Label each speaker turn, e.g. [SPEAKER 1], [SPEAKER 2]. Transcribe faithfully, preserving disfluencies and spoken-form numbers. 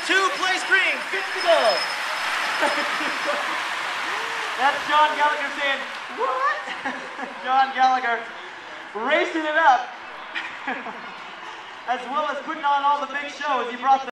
[SPEAKER 1] two place green, fifty to go.
[SPEAKER 2] That's John Gallagher saying, what? John Gallagher racing it up, as well as putting on all the big shows. He brought the